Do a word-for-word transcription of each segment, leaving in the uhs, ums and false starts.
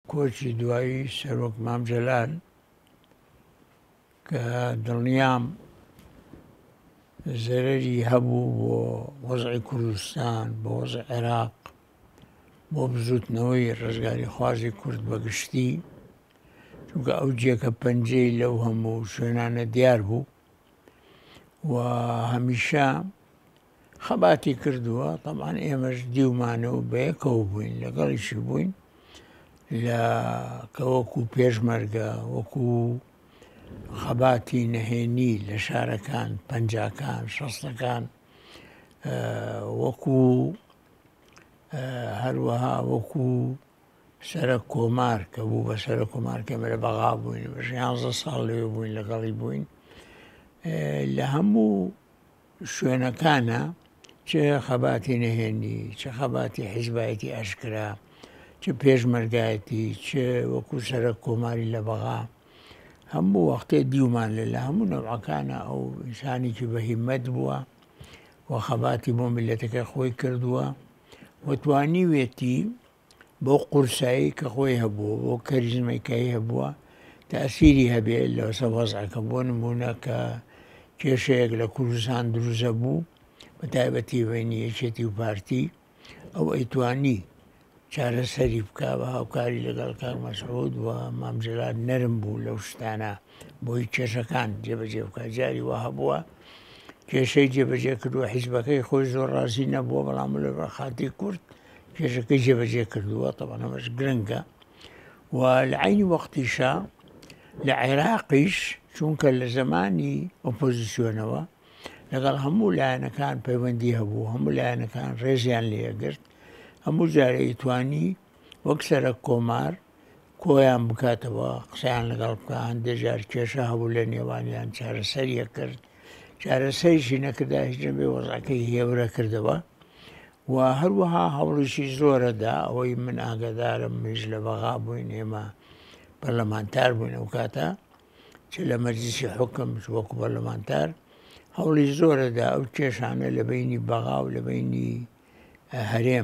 کۆچی دوایی سەرۆک مام جەلال کە دڵنیام زەرەری هەبوو بۆ وەزعی کوردستان بۆ وەزعی عێراق بۆ بزوتنەوەی ڕزگاری خوازی کورد بەگشتی، چونکە ئەو جێکە پەنجەی لەو هەموو شوێنانە دیار بوو و هەمیشە خەباتی کردووە. طبعاً ئێمەش دیومانە و بەیەکەوە بووین، لەگەڵیشی بووین لە کە وەکو پێشمەرگە وەکو خەباتی نەهێنی لە شارەکان پەنجاکان شەستەکان، وەکو هەروەها وەکو سەرە کۆمار کە بوو بە سەرە کۆمار کە ئێمە لە بەغا بووین، بە یانزە ساڵ لەوێ بووین لەگەڵی بووین. لە هەموو شوێنەکانە چه خەباتی نەهێنی، چه خەباتی حیزبایەتی ئاشکرا، چه پێشمەرگایەتی، چه وەکو سەرە کۆماری لە بەغا، هەموو وەختێ دیومان لێ لە هەموو نەوعەکانە ئەو ئینسانێکی بەهیمەت بووە و خەباتی بۆ میلەتەکەی خۆی کردووە و توانیوێتی بۆ قورسایی کە خۆی هەبووە بۆ کەریزمەکەی هەبووە تەئسیری هەبێت لەسەر وەزعەکە. بۆ نمونە کە کێشەیەک لە کوردستان دروستە بوو بە تایبەتی بەینی یەکێتی و پارتی، ئەو ئەیتوانی چارەسەری بکا بە هاوکاری لەگەڵ کاک مەسعود و مام جەلال نەرم بوو لەو شتانە بۆی کێشەکان جێبەجێ بکات. جاری وا هەبووە کێشەی جێبەجێ کردووە، حیزبەکەی خۆی زۆر ڕازی نەبووە، بەڵام لە خاتی کورد کێشەکەی جێبەجێ کردووە. طبعاً ئەمەش گرنگە. و لە عینی وەختیشە لە عێراقیش چونکە لە زمانی ئۆپۆزیسیۆنەوە لەگەڵ هەموو لایەنەکان پەیوەندی هەبوو، هەموو لایەنەکان ڕێزیان لێگرت، هەموو جارە ئیتوانی وەک سەرە کۆمار کۆیان بکاتەوە، قسەیان لەگەڵ بکە. هەندێک جار کێشە هەبوو لە نێوانیان، چارەسەریە کرد، چارەسەریشی نەکردا هیچ نەبێ وەزعەکەی هێورە کردەوە. و هەروەها هەوڵیشی زۆرەدا ئەوەی من ئاگادارم، منیش لە بەغا بووین، ئێمە پەرلەمانتار بووین ئەو کاتە چ لە مەجلیسی حوکم وەکو پەرلەمانتار، هەوڵی زۆرەدا ئەو کێشانە لە بینی بەغا و لە بینی هەرێم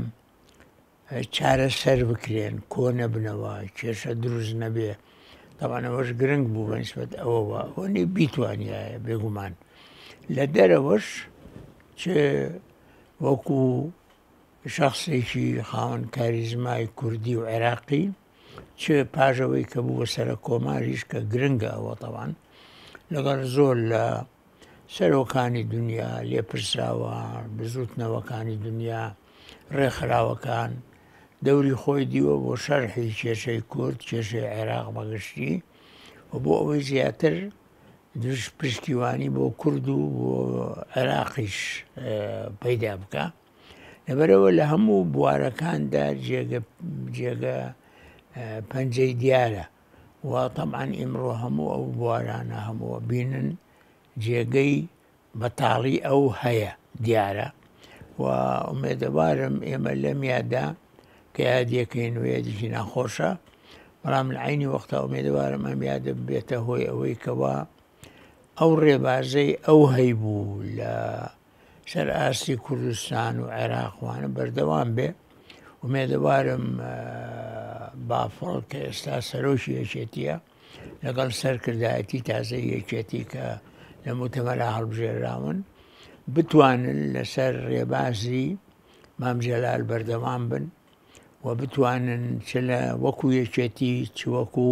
چارەسەر بکرێن، کۆ نەبنەوە، کێشە دروست نەبێ. طبعاً ئەوەش گرنگ بوو بە نیسبەت ئەوەوە، ئەوەی بیتوانایە بێگومان. لە دەرەوەش چ وەکو شەخصێکی خاوەن کاریزمای کوردی و عێراقی، چ پاژەوەی کە بووە سەرە کۆماریش کە گرنگە ئەوە طبعاً لەگەڵ زۆر لە سەرۆکانی دنیا لێپرسراوە، بزوتنەوەکانی دنیا ڕێکخراوەکان دەوری خۆی دیوە بۆ شەرحی کێشەی کورد، کێشەی عێراق بەگشتی، و بۆ ئەوەی زیاتر درشت پشتیوانی بۆ کورد و بۆ عێراقیش پەیدا بکە. لەبەرەوە لە هەموو بوارەکاندا جێگە پەنجەی دیارە و طبعاً ئیمڕۆ هەموو ئەو بوارانە هەمووە بینن جێگەی بەتاڵی ئەو هەیە دیارە. و ئومێدەوارم ئێمە لەم یادا کە یادیەکەین و یادێکی ناخۆشە، بەڵام لە عینی وەختە ئومێدەوارم ئەم یادە بێتە هۆی ئەوەی کەوا ئەو ڕێبازەی ئەو هەیبوو لە سەر ئاستی کوردستان و عێراقوانە بەردەوام بێ. ئومێدەوارم بافڵ کە ئێستا سەرۆکی یەکێتیە لەگەڵ سەرکردایەتی تازەی یەکێتی کە لە موتەمەرا هەڵبژێراون بتوانن لەسەر ڕێبازی مام جەلال بەردەوام بن و بتوانن چ لە وەکو یەکێتی چ وەکو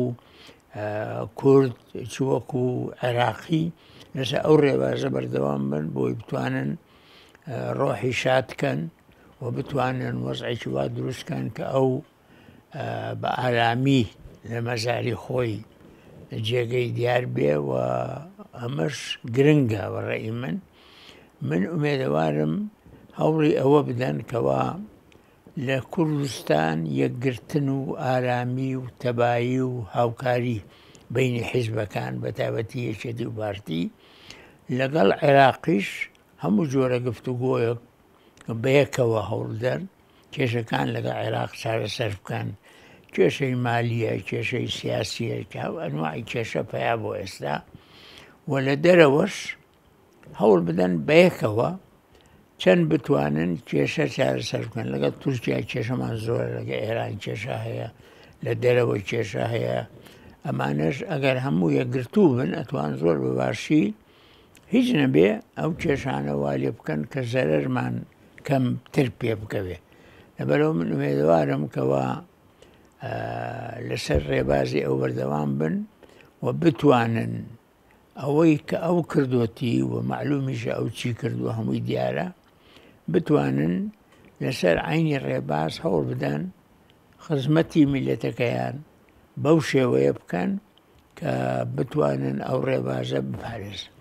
کورد چ وەکو عێراقی لەسەر ئەو ڕێبازە بەردەوام بن بۆی بتوانن ڕۆحی شادکەن و بتوانن وەزعێکی وا دروستکەن کە ئەو بە ئارامی لە مەزاری خۆی جێگەی دیار بێ. و ئەمەش گرنگە بەڕێی من. من ئومێدەوارم هەوڵی ئەوە بدەن کەوا لە کوردستان یەکگرتن و ئارامی و تەبایی و هاوکاری بینی حیزبەکان بە تایبەتی یەکێتی و پارتی لەگەڵ عێراقیش هەموو جۆرە گفتوگۆیەک بەیەکەوە هەوڵدەن کێشەکان لەگەڵ عێراق چارەسەر بکەن. کێشەی مالیە، کێشەی سیاسیە، ئەنواعی کێشە پیا بۆ ئێستا، و لە دەرەوەش هەوڵ بدەن بەیەکەوە چەند بتوانن کێشە چارەسەر بکەن. لەگەڵ تورکیا کێشەمان زۆرە، لەگە ئێران کێشە هەیە، لە دەرەوە کێشە هەیە ئەمانەش ئەگەر هەموو یەکگرتوو بن ئەتوان زۆر بەباشی هیچ نەبێ ئەو کێشانە وا لێ بکەن کە زەرەرمان کەمتر پێ بکەوێ لەبەرەوە من ئومێدوارم کەوا لەسەر ڕێبازی ئەو بەردەوام بن و بتوانن ئەوەی کە ئەو کردوەتی و معلومیشە ئەو چی کردووە هەمووی دیارە بتوانن لەسەر عینی ڕێباز هەوڵ بدەن خزمەتی میلەتەکەیان بەو شێوەیە بکەن کە بتوانن ئەو ڕێبازە بپارێزن.